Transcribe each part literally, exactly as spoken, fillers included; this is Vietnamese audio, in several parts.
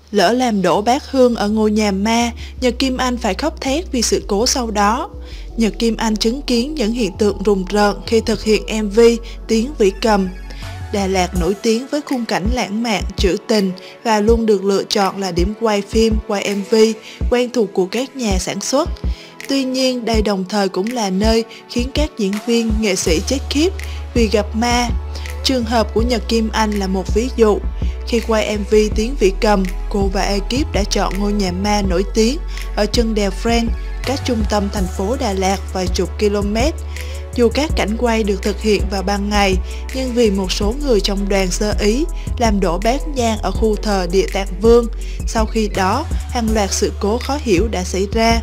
Lỡ làm đổ bát hương ở ngôi nhà ma, Nhật Kim Anh phải khóc thét vì sự cố sau đó. Nhật Kim Anh chứng kiến những hiện tượng rùng rợn khi thực hiện em vê Tiếng Vĩ Cầm. Đà Lạt nổi tiếng với khung cảnh lãng mạn, trữ tình và luôn được lựa chọn là điểm quay phim, quay em vê quen thuộc của các nhà sản xuất. Tuy nhiên, đây đồng thời cũng là nơi khiến các diễn viên, nghệ sĩ chết khiếp vì gặp ma. Trường hợp của Nhật Kim Anh là một ví dụ. Khi quay em vê Tiếng Vĩ Cầm, cô và ekip đã chọn ngôi nhà ma nổi tiếng ở chân đèo Friend, cách trung tâm thành phố Đà Lạt vài chục km. Dù các cảnh quay được thực hiện vào ban ngày, nhưng vì một số người trong đoàn sơ ý làm đổ bát nhang ở khu thờ Địa Tạng Vương, sau khi đó hàng loạt sự cố khó hiểu đã xảy ra.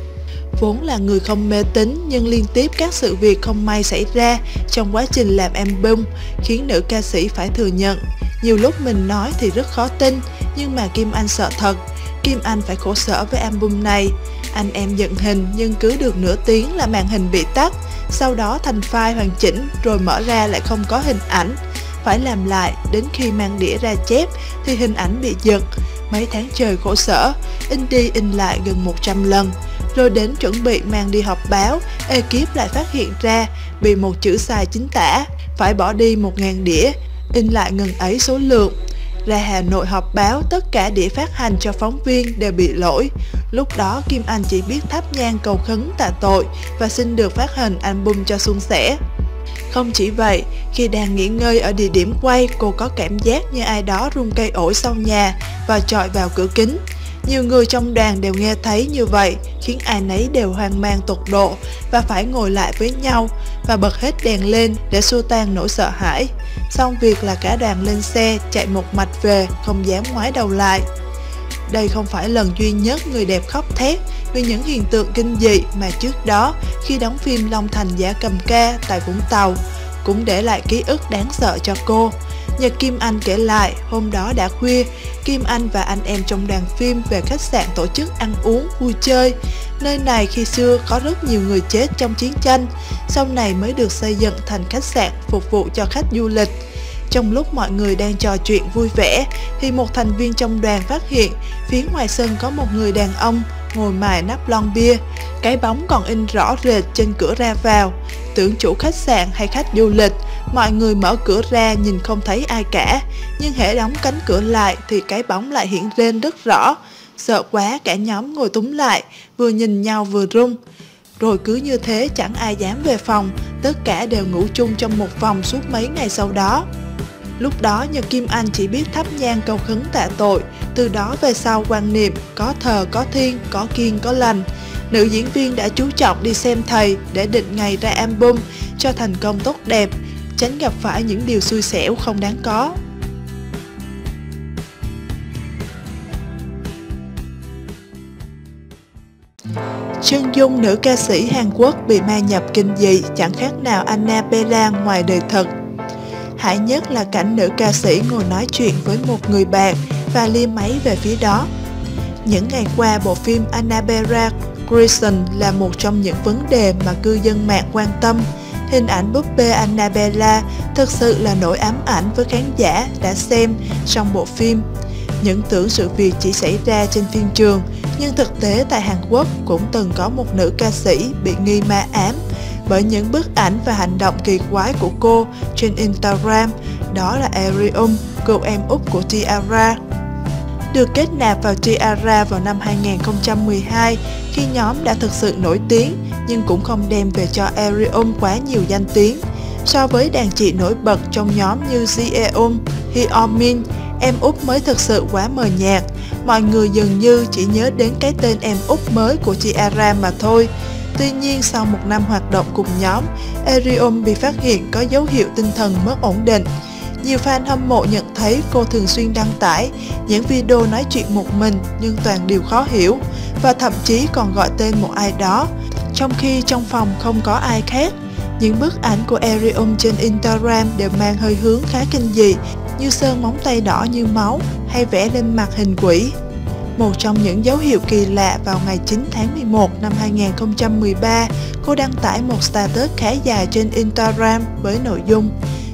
Vốn là người không mê tín nhưng liên tiếp các sự việc không may xảy ra trong quá trình làm album khiến nữ ca sĩ phải thừa nhận. Nhiều lúc mình nói thì rất khó tin, nhưng mà Kim Anh sợ thật. Kim Anh phải khổ sở với album này. Anh em dựng hình nhưng cứ được nửa tiếng là màn hình bị tắt, sau đó thành file hoàn chỉnh rồi mở ra lại không có hình ảnh. Phải làm lại, đến khi mang đĩa ra chép thì hình ảnh bị giật. Mấy tháng trời khổ sở, in đi in lại gần một trăm lần. Rồi đến chuẩn bị mang đi họp báo, ekip lại phát hiện ra bị một chữ sai chính tả, phải bỏ đi một nghìn đĩa, in lại ngần ấy số lượng. Ra Hà Nội họp báo, tất cả đĩa phát hành cho phóng viên đều bị lỗi. Lúc đó Kim Anh chỉ biết thắp nhang cầu khấn tạ tội và xin được phát hành album cho suôn sẻ. Không chỉ vậy, khi đang nghỉ ngơi ở địa điểm quay, cô có cảm giác như ai đó rung cây ổi sau nhà và chọi vào cửa kính. Nhiều người trong đoàn đều nghe thấy như vậy, khiến ai nấy đều hoang mang tột độ và phải ngồi lại với nhau và bật hết đèn lên để xua tan nỗi sợ hãi. Xong việc là cả đoàn lên xe chạy một mạch về, không dám ngoái đầu lại. Đây không phải lần duy nhất người đẹp khóc thét vì những hiện tượng kinh dị mà trước đó khi đóng phim Long Thành Dã Cầm Ca tại Vũng Tàu cũng để lại ký ức đáng sợ cho cô. Nhật Kim Anh kể lại, hôm đó đã khuya, Kim Anh và anh em trong đoàn phim về khách sạn tổ chức ăn uống, vui chơi. Nơi này khi xưa có rất nhiều người chết trong chiến tranh, sau này mới được xây dựng thành khách sạn phục vụ cho khách du lịch. Trong lúc mọi người đang trò chuyện vui vẻ, thì một thành viên trong đoàn phát hiện phía ngoài sân có một người đàn ông ngồi mài nắp lon bia. Cái bóng còn in rõ rệt trên cửa ra vào. Tưởng chủ khách sạn hay khách du lịch, mọi người mở cửa ra nhìn không thấy ai cả. Nhưng hễ đóng cánh cửa lại thì cái bóng lại hiện lên rất rõ. Sợ quá cả nhóm ngồi túm lại, vừa nhìn nhau vừa run. Rồi cứ như thế chẳng ai dám về phòng, tất cả đều ngủ chung trong một phòng suốt mấy ngày sau đó. Lúc đó Nhật Kim Anh chỉ biết thắp nhang cầu khấn tạ tội, từ đó về sau quan niệm có thờ có thiên, có kiêng có lành. Nữ diễn viên đã chú trọng đi xem thầy để định ngày ra album cho thành công tốt đẹp, tránh gặp phải những điều xui xẻo không đáng có. Chân dung nữ ca sĩ Hàn Quốc bị ma nhập kinh dị chẳng khác nào Annabella ngoài đời thực. Hãi nhất là cảnh nữ ca sĩ ngồi nói chuyện với một người bạn và lia máy về phía đó. Những ngày qua, bộ phim Annabella Creation là một trong những vấn đề mà cư dân mạng quan tâm. Hình ảnh búp bê Annabella thực sự là nỗi ám ảnh với khán giả đã xem trong bộ phim. Những tưởng sự việc chỉ xảy ra trên phim trường, nhưng thực tế tại Hàn Quốc cũng từng có một nữ ca sĩ bị nghi ma ám bởi những bức ảnh và hành động kỳ quái của cô trên Instagram, đó là Arium, cô em út của Tiara. Được kết nạp vào Tiara vào năm hai nghìn không trăm mười hai khi nhóm đã thực sự nổi tiếng, nhưng cũng không đem về cho Arium quá nhiều danh tiếng. So với đàn chị nổi bật trong nhóm như Jeon, Hyomin, em út mới thực sự quá mờ nhạt. Mọi người dường như chỉ nhớ đến cái tên em út mới của Tiara mà thôi. Tuy nhiên, sau một năm hoạt động cùng nhóm, Arium bị phát hiện có dấu hiệu tinh thần mất ổn định. Nhiều fan hâm mộ nhận thấy cô thường xuyên đăng tải những video nói chuyện một mình nhưng toàn điều khó hiểu, và thậm chí còn gọi tên một ai đó, trong khi trong phòng không có ai khác. Những bức ảnh của Arium trên Instagram đều mang hơi hướng khá kinh dị, như sơn móng tay đỏ như máu hay vẽ lên mặt hình quỷ. Một trong những dấu hiệu kỳ lạ, vào ngày chín tháng mười một năm hai nghìn không trăm mười ba, cô đăng tải một status khá dài trên Instagram với nội dung: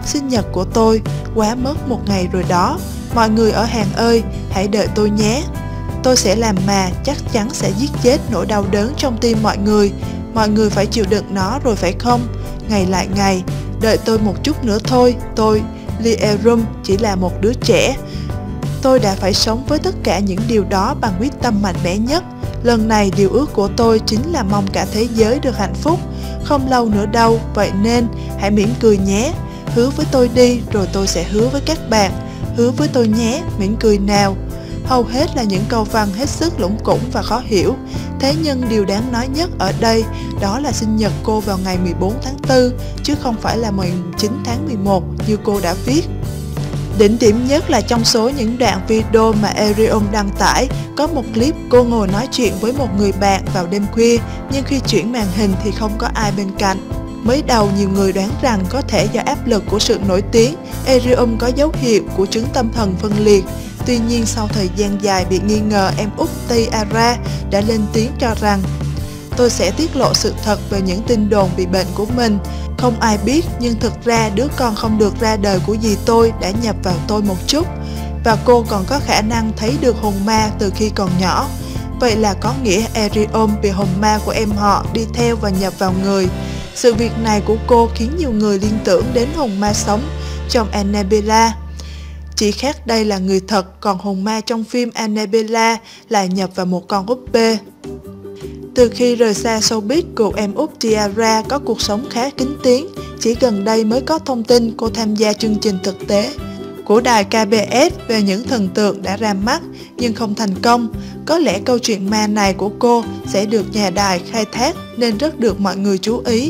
Sinh nhật của tôi, quá mất một ngày rồi đó. Mọi người ở hàng ơi, hãy đợi tôi nhé. Tôi sẽ làm mà chắc chắn sẽ giết chết nỗi đau đớn trong tim mọi người. Mọi người phải chịu đựng nó rồi phải không? Ngày lại ngày, đợi tôi một chút nữa thôi. Tôi, Lierum, chỉ là một đứa trẻ. Tôi đã phải sống với tất cả những điều đó bằng quyết tâm mạnh mẽ nhất. Lần này điều ước của tôi chính là mong cả thế giới được hạnh phúc. Không lâu nữa đâu, vậy nên hãy mỉm cười nhé. Hứa với tôi đi, rồi tôi sẽ hứa với các bạn. Hứa với tôi nhé, mỉm cười nào. Hầu hết là những câu văn hết sức lủng củng và khó hiểu. Thế nhưng điều đáng nói nhất ở đây đó là sinh nhật cô vào ngày mười bốn tháng tư, chứ không phải là mười chín tháng mười một như cô đã viết. Đỉnh điểm nhất là trong số những đoạn video mà Arium đăng tải, có một clip cô ngồi nói chuyện với một người bạn vào đêm khuya, nhưng khi chuyển màn hình thì không có ai bên cạnh. Mới đầu nhiều người đoán rằng có thể do áp lực của sự nổi tiếng, Arium có dấu hiệu của chứng tâm thần phân liệt. Tuy nhiên sau thời gian dài bị nghi ngờ, em út Tiara đã lên tiếng cho rằng: tôi sẽ tiết lộ sự thật về những tin đồn bị bệnh của mình. Không ai biết, nhưng thực ra đứa con không được ra đời của dì tôi đã nhập vào tôi một chút. Và cô còn có khả năng thấy được hồn ma từ khi còn nhỏ. Vậy là có nghĩa Arium bị hồn ma của em họ đi theo và nhập vào người. Sự việc này của cô khiến nhiều người liên tưởng đến hồn ma sống trong Annabella. Chỉ khác đây là người thật, còn hồn ma trong phim Annabella lại nhập vào một con úp bê. Từ khi rời xa showbiz, cô em út Tiara có cuộc sống khá kín tiếng. Chỉ gần đây mới có thông tin cô tham gia chương trình thực tế của đài ca bê ét về những thần tượng đã ra mắt nhưng không thành công. Có lẽ câu chuyện ma này của cô sẽ được nhà đài khai thác nên rất được mọi người chú ý.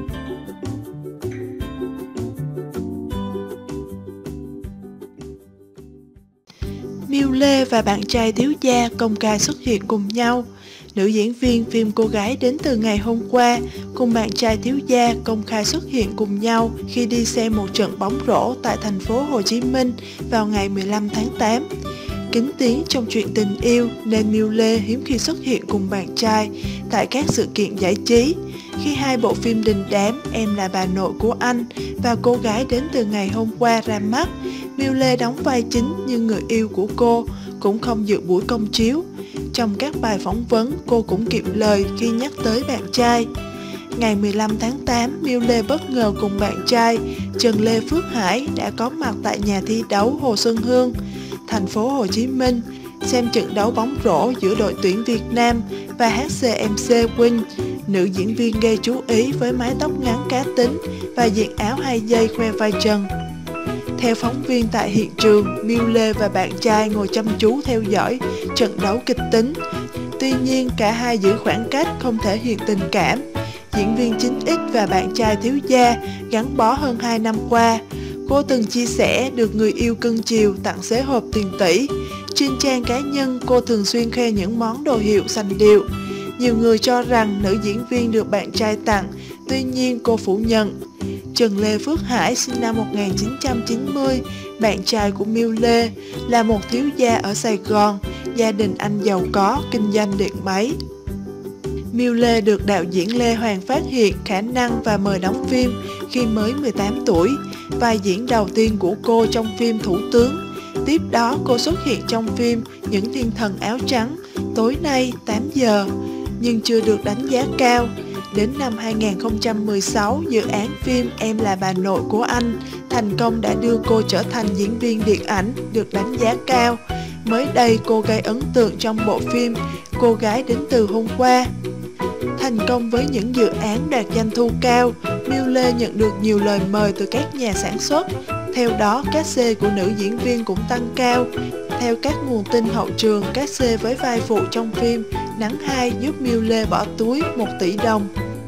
Miu Lê và bạn trai thiếu gia công khai xuất hiện cùng nhau. Nữ diễn viên phim Cô gái đến từ ngày hôm qua cùng bạn trai thiếu gia công khai xuất hiện cùng nhau khi đi xem một trận bóng rổ tại thành phố Hồ Chí Minh vào ngày mười lăm tháng tám. Kín tiếng trong chuyện tình yêu nên Miu Lê hiếm khi xuất hiện cùng bạn trai tại các sự kiện giải trí. Khi hai bộ phim đình đám Em là bà nội của anh và Cô gái đến từ ngày hôm qua ra mắt, Miu Lê đóng vai chính nhưng người yêu của cô cũng không dự buổi công chiếu. Trong các bài phỏng vấn, cô cũng kiệm lời khi nhắc tới bạn trai. Ngày mười lăm tháng tám, Miu Lê bất ngờ cùng bạn trai Trần Lê Phước Hải đã có mặt tại nhà thi đấu Hồ Xuân Hương, thành phố Hồ Chí Minh, xem trận đấu bóng rổ giữa đội tuyển Việt Nam và hát xê em xê Win. Nữ diễn viên gây chú ý với mái tóc ngắn cá tính và diện áo hai dây khoe vai trần. Theo phóng viên tại hiện trường, Miu Lê và bạn trai ngồi chăm chú theo dõi trận đấu kịch tính. Tuy nhiên, cả hai giữ khoảng cách, không thể hiện tình cảm. Diễn viên chín ích và bạn trai thiếu gia gắn bó hơn hai năm qua. Cô từng chia sẻ được người yêu cưng chiều tặng xế hộp tiền tỷ. Trên trang cá nhân, cô thường xuyên khoe những món đồ hiệu sành điệu. Nhiều người cho rằng nữ diễn viên được bạn trai tặng, tuy nhiên cô phủ nhận. Trần Lê Phước Hải sinh năm một nghìn chín trăm chín mươi, bạn trai của Miu Lê, là một thiếu gia ở Sài Gòn, gia đình anh giàu có, kinh doanh điện máy. Miu Lê được đạo diễn Lê Hoàng phát hiện khả năng và mời đóng phim khi mới mười tám tuổi. Vai diễn đầu tiên của cô trong phim Thủ tướng. Tiếp đó cô xuất hiện trong phim Những Thiên Thần Áo Trắng, tối nay tám giờ, nhưng chưa được đánh giá cao. Đến năm hai nghìn không trăm mười sáu, dự án phim Em là bà nội của anh thành công đã đưa cô trở thành diễn viên điện ảnh được đánh giá cao. Mới đây cô gây ấn tượng trong bộ phim Cô gái đến từ hôm qua. Thành công với những dự án đạt doanh thu cao, Miu Lê nhận được nhiều lời mời từ các nhà sản xuất. Theo đó, cát xê của nữ diễn viên cũng tăng cao. Theo các nguồn tin hậu trường, cát xê với vai phụ trong phim Nắng hai giúp Miu Lê bỏ túi một tỷ đồng.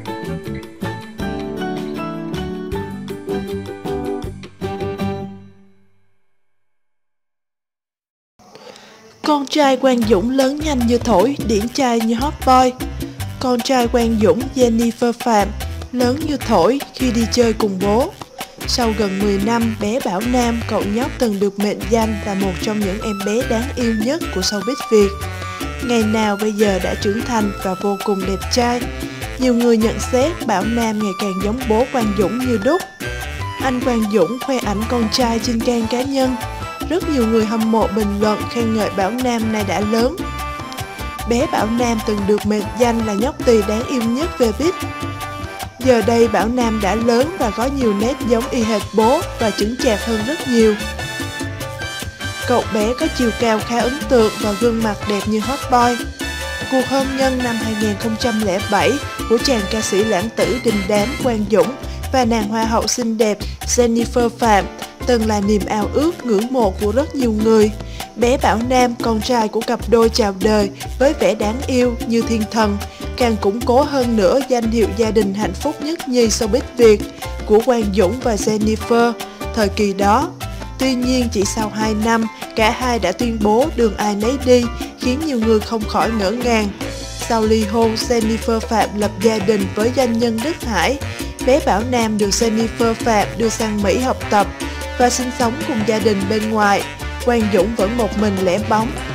Con trai Quang Dũng lớn nhanh như thổi, điển trai như hot boy. Con trai Quang Dũng, Jennifer Phạm, lớn như thổi khi đi chơi cùng bố. Sau gần mười năm, bé Bảo Nam, cậu nhóc từng được mệnh danh là một trong những em bé đáng yêu nhất của showbiz Việt. Ngày nào bây giờ đã trưởng thành và vô cùng đẹp trai. Nhiều người nhận xét Bảo Nam ngày càng giống bố Quang Dũng như đúc. Anh Quang Dũng khoe ảnh con trai trên trang cá nhân. Rất nhiều người hâm mộ bình luận khen ngợi Bảo Nam nay đã lớn. Bé Bảo Nam từng được mệnh danh là nhóc tỳ đáng yêu nhất về beat. Giờ đây Bảo Nam đã lớn và có nhiều nét giống y hệt bố và chững chạc hơn rất nhiều. Cậu bé có chiều cao khá ấn tượng và gương mặt đẹp như hot boy. Cuộc hôn nhân năm hai nghìn không trăm lẻ bảy của chàng ca sĩ lãng tử đình đám Quang Dũng và nàng hoa hậu xinh đẹp Jennifer Phạm từng là niềm ao ước ngưỡng mộ của rất nhiều người. Bé Bảo Nam, con trai của cặp đôi chào đời với vẻ đáng yêu như thiên thần, càng củng cố hơn nữa danh hiệu gia đình hạnh phúc nhất nhì showbiz Việt của Quang Dũng và Jennifer thời kỳ đó. Tuy nhiên, chỉ sau hai năm, cả hai đã tuyên bố đường ai nấy đi, khiến nhiều người không khỏi ngỡ ngàng. Sau ly hôn, Jennifer Phạm lập gia đình với doanh nhân Đức Hải. Bé Bảo Nam được Jennifer Phạm đưa sang Mỹ học tập và sinh sống cùng gia đình bên ngoài. Quang Dũng vẫn một mình lẻ bóng.